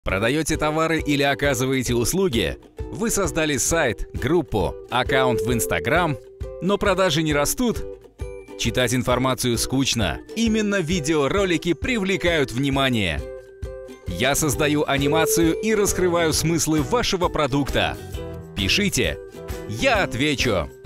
Продаете товары или оказываете услуги? Вы создали сайт, группу, аккаунт в Instagram, но продажи не растут? Читать информацию скучно. Именно видеоролики привлекают внимание. Я создаю анимацию и раскрываю смыслы вашего продукта. Пишите, я отвечу.